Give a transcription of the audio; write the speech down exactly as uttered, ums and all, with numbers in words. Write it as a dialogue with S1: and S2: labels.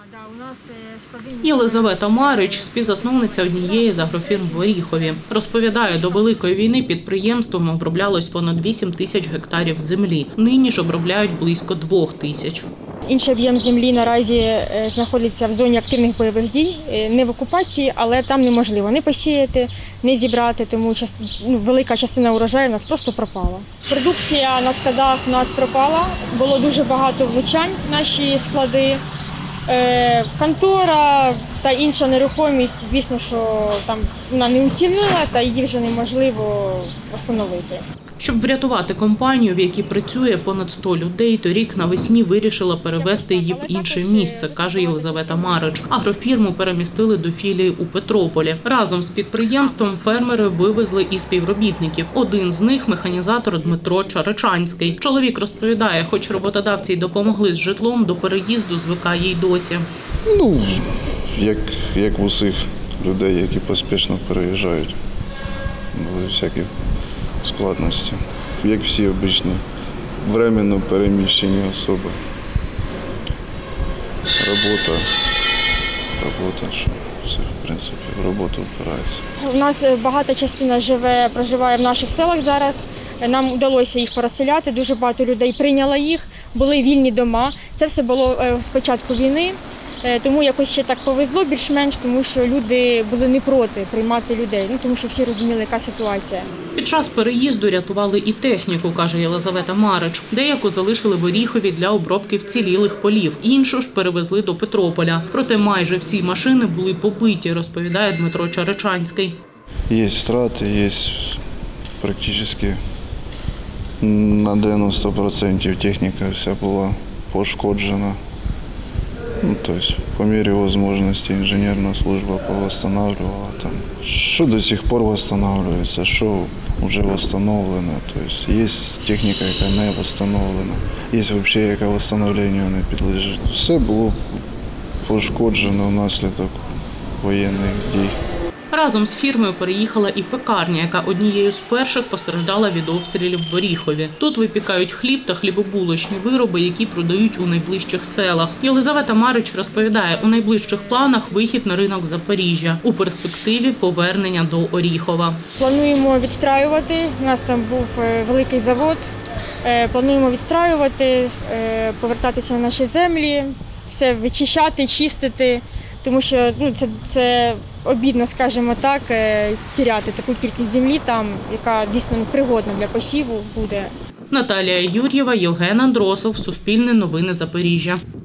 S1: Єлизавета Марич – співзасновниця однієї з агрофірм в Оріхові. Розповідає, до Великої війни підприємством оброблялось понад вісім тисяч гектарів землі. Нині ж обробляють близько двох тисяч.
S2: Інший об'єм землі наразі знаходиться в зоні активних бойових дій, не в окупації, але там неможливо не посіяти, не зібрати, тому ну, велика частина урожаю у нас просто пропала. Продукція на складах у нас пропала, було дуже багато влучань в наші склади. Контора та інша нерухомість, звісно, що там вона не оцінила, та її вже неможливо встановити.
S1: Щоб врятувати компанію, в якій працює понад сто людей, торік навесні вирішила перевезти її в інше місце, каже Єлизавета Марич. Агрофірму перемістили до філії у Петрополі. Разом з підприємством фермери вивезли і співробітників. Один з них – механізатор Дмитро Чаричанський. Чоловік розповідає, хоч роботодавці й допомогли з житлом, до переїзду звикає й досі.
S3: Ну, як, як в усіх людей, які поспішно переїжджають. Були всякі складності, як всі обичні, временно переміщені особи. Робота, робота, що все, в принципі, в роботу впирається.
S2: У нас багата частина живе, проживає в наших селах зараз. Нам вдалося їх переселяти, дуже багато людей прийняло їх, були вільні дома. Це все було з початку війни, тому якось ще так повезло більш-менш, тому що люди були не проти приймати людей, ну, тому що всі розуміли, яка ситуація.
S1: Під час переїзду рятували і техніку, каже Єлизавета Марич. Деяку залишили в Оріхові для обробки вцілілих полів, іншу ж перевезли до Петрополя. Проте майже всі машини були побиті, розповідає Дмитро Чаричанський.
S3: Є втрати, є практично на дев'яносто відсотків техніка вся була пошкоджена. Ну, то есть, по мере возможности инженерная служба повосстанавливала там. Что до сих пор восстанавливается, что уже восстановлено. То есть, есть техніка, яка не восстановлена, є взагалі, яка восстановленню не підлежить. Все було пошкоджено внаслідок воєнних дій.
S1: Разом з фірмою переїхала і пекарня, яка однією з перших постраждала від обстрілів в Оріхові. Тут випікають хліб та хлібобулочні вироби, які продають у найближчих селах. Єлизавета Марич розповідає, у найближчих планах вихід на ринок Запоріжжя. У перспективі повернення до Оріхова.
S2: Плануємо відстраювати. У нас там був великий завод. Плануємо відстраювати, повертатися на наші землі, все вичищати, чистити. Тому що ну, це, це обідно, скажімо так, тіряти таку кількість землі, там, яка дійсно пригодна для посіву буде.
S1: Наталія Юр'єва, Євген Андросов, Суспільне новини Запоріжжя.